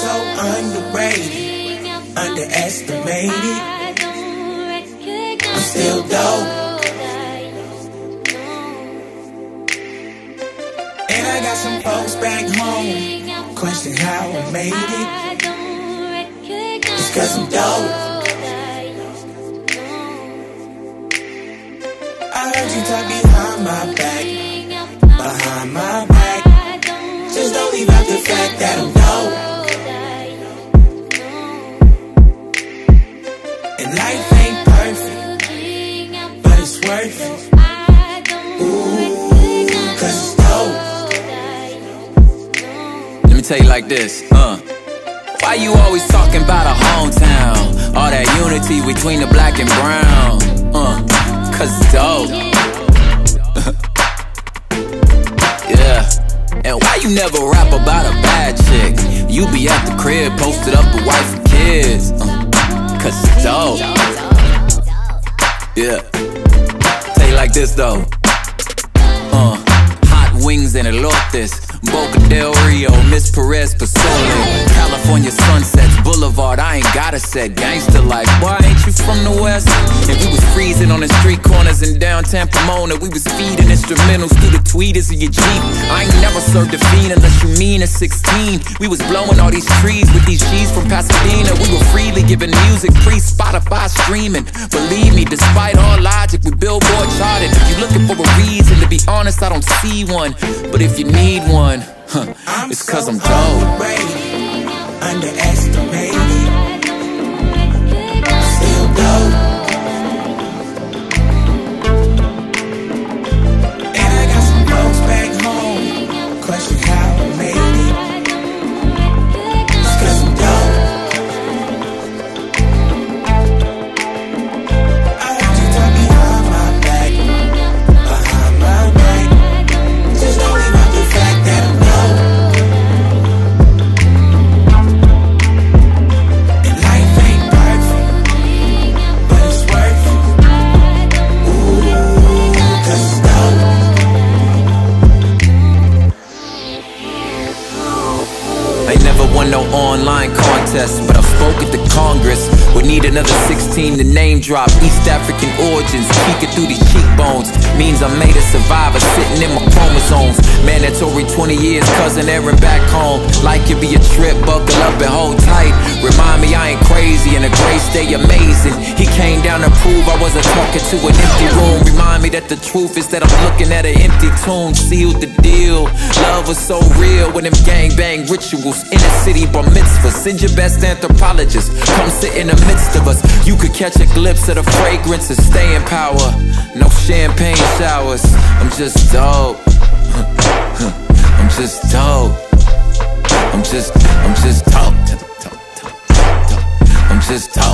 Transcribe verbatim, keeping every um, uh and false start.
so underrated, underestimated. I'm still dope, and I got some folks back home question how I made it. It's cause I'm dope. I heard you talk behind my back, behind my back. Just don't leave out the fact that I'm dope. And life ain't perfect, but it's worth it. Ooh, cause it's dope. Let me tell you like this, uh why you always talking about a hometown? All that unity between the black and brown, uh cause it's dope. Yeah. And why you never rap about a bad chick? You be at the crib, posted up with wife and kids, uh, cause it's dope. Yeah. Tell you like this though, uh, hot wings and elotes, Boca del Rio, Miss Perez, pozole, California sunsets, Boulevard, I ain't gotta set. Gangsta life, why ain't you from the West? And we was freezing on the street corners in downtown Pomona. We was feeding instrumentals through the tweeters of your Jeep. I ain't never served a fiend unless you mean a sixteen. We was blowing all these trees with these G's from Pasadena. We were freely giving music, pre-Spotify streaming. Believe me, despite all logic, we Billboard charted. If you looking for a reason, to be honest, I don't see one. But if you need one, huh, it's cause I'm dope. Underestimated, still dope. And I got some folks back home question how I made it. It's cause I'm dope. I heard you talk behind my back, behind my back. Just don't leave out the fact that I'm dope. No online contest, but I spoke at the Congress. Would need another sixteen to name drop. East African origins, peeking through these cheekbones. Means I made a survivor sitting in my chromosomes. Mandatory twenty years, cousin Aaron back home. Like it be a trip, buckle up and hold tight. Remind me I ain't crazy and the grace stay amazing. He came down to prove I wasn't talking to an empty room. Remind me that the truth is that I'm looking at an empty tomb. Sealed the deal. Love was so real when them gangbang rituals in the city. Bar mitzvah, send your best anthropologist. Come sit in the midst of us. You could catch a glimpse of the fragrance of staying power. No champagne showers. I'm just dope. I'm just dope. I'm just, I'm just dope. I'm just dope.